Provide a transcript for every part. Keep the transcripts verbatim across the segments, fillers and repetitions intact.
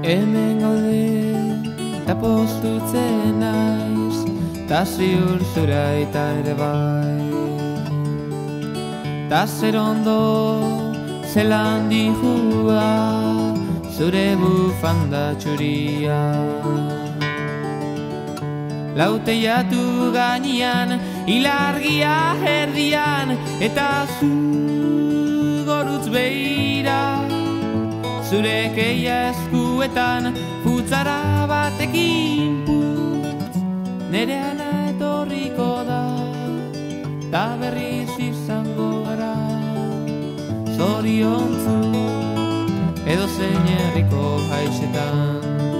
Hemen gaude, eta postutzen naiz, ta ziur zura eta ere bai. Ta zer ondo, zelan dihua, zure bufanda txuria. Lau teiatu gainean, ilargia erdian, eta zu gorutz beira. Zure keia eskuetan, futzara batekin putz, nere ana etorriko da, ta berriz izango gara. Zoriontzu, edo zein herriko haitsetan.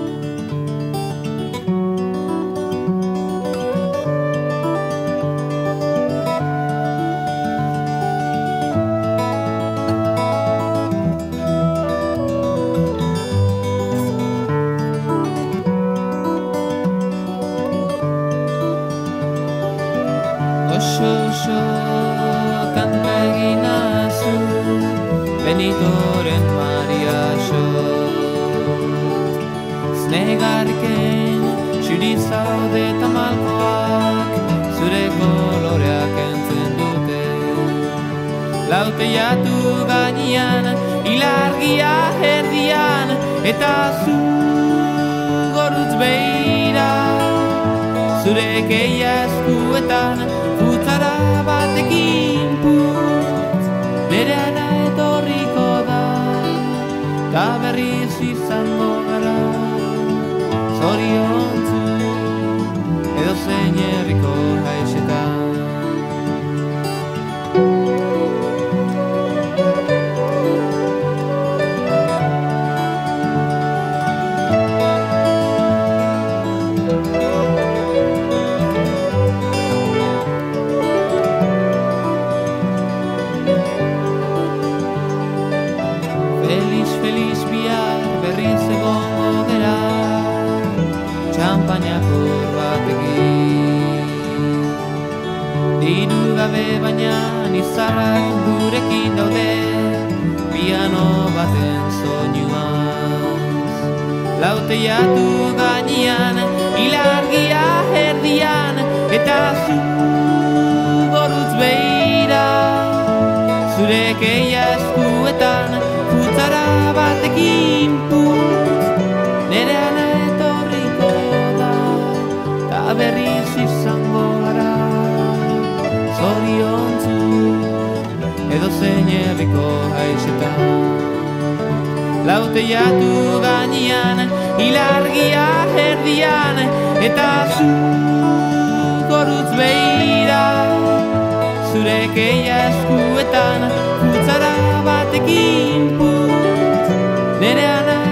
Oso kanta egin azu, Benitoren mariaxo. Znegarriken txuri zaude eta malkoak, zure koloreak entzun dute. Lau teiatu gainean, ilargia erdian, eta zu gorutz beira. Zure keia eskuetan, futzara batekin putz, nere ana etorriko da, ta berriz izango gara. Zoriontzu, edo zein herriko haitsetan. Feliz bihar berriz egongo gera, txampainakor batekin. Diru gabe baina nizarrak gurekin daude, piano baten soinuaz. Lau teiatu gainean, ilargia erdian, eta zu gorutz beira. Zure keia eskuetan, futzara batekin putz, nere ana etorriko da, ta berriz izango gara. Zoriontzu, edo zein herriko haitsetan. Lau teiatu gainean, ilargia erdian, eta zu gorutz beira. Zure keia eskuetan, futzara batekin putz, nere ana